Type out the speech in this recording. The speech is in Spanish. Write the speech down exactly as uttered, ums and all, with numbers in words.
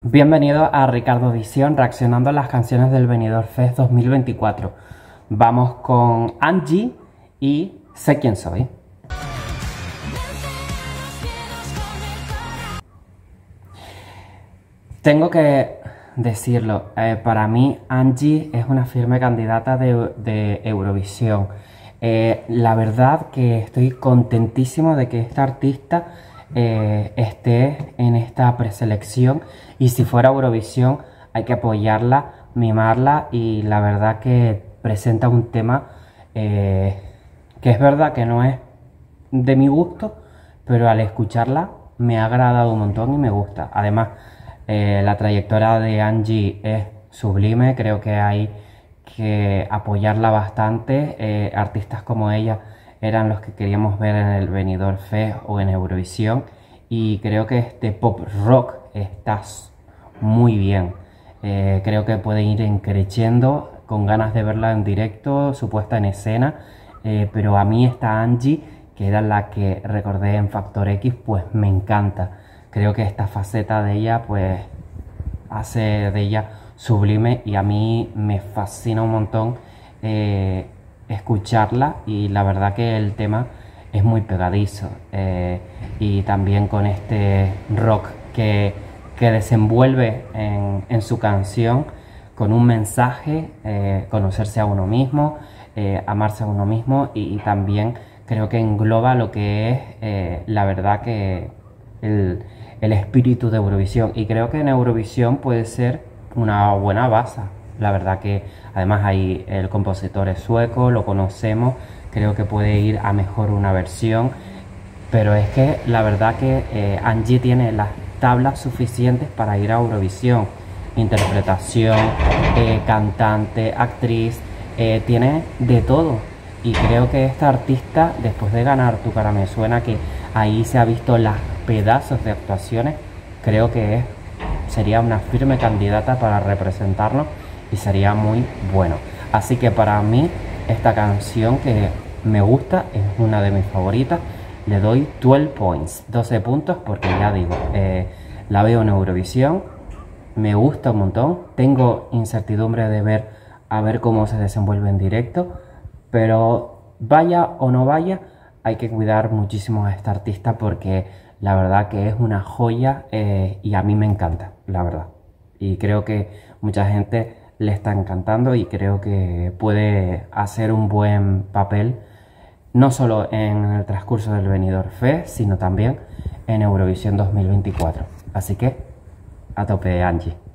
Bienvenido a Ricardo Visión, reaccionando a las canciones del Benidorm Fest dos mil veinticuatro. Vamos con Angie y Sé quién soy. Tengo que decirlo, eh, para mí Angie es una firme candidata de, de Eurovisión. Eh, la verdad que estoy contentísimo de que esta artista eh, esté en esta preselección, y si fuera Eurovisión hay que apoyarla, mimarla, y la verdad que presenta un tema eh, que es verdad que no es de mi gusto, pero al escucharla me ha agradado un montón y me gusta. Además, eh, la trayectoria de Angie es sublime, creo que hay que apoyarla bastante. Eh, artistas como ella eran los que queríamos ver en el Benidorm Fest o en Eurovisión, y creo que este pop rock está muy bien. Eh, creo que puede ir creciendo, con ganas de verla en directo, su puesta en escena, eh, pero a mí esta Angie, que era la que recordé en Factor X, pues me encanta. Creo que esta faceta de ella pues hace de ella sublime, y a mí me fascina un montón eh, escucharla, y la verdad que el tema es muy pegadizo, eh, y también con este rock que, que desenvuelve en, en su canción, con un mensaje, eh, conocerse a uno mismo, eh, amarse a uno mismo, y, y también creo que engloba lo que es eh, la verdad que el, el espíritu de Eurovisión, y creo que en Eurovisión puede ser una buena base. La verdad que además hay el compositor es sueco, lo conocemos, creo que puede ir a mejor una versión, pero es que la verdad que eh, Angie tiene las tablas suficientes para ir a Eurovisión. Interpretación, eh, cantante, actriz, eh, tiene de todo, y creo que esta artista, después de ganar Tu cara me suena, que ahí se ha visto las pedazos de actuaciones, creo que es, sería una firme candidata para representarnos, y sería muy bueno. Así que para mí esta canción, que me gusta, es una de mis favoritas. Le doy doce points, doce puntos, porque ya digo, eh, la veo en Eurovisión, me gusta un montón. Tengo incertidumbre de ver a ver cómo se desenvuelve en directo, pero vaya o no vaya, hay que cuidar muchísimo a esta artista, porque la verdad que es una joya, eh, y a mí me encanta, la verdad. Y creo que mucha gente le está encantando, y creo que puede hacer un buen papel, no solo en el transcurso del Benidorm Fest, sino también en Eurovisión dos mil veinticuatro. Así que, a tope, Angie.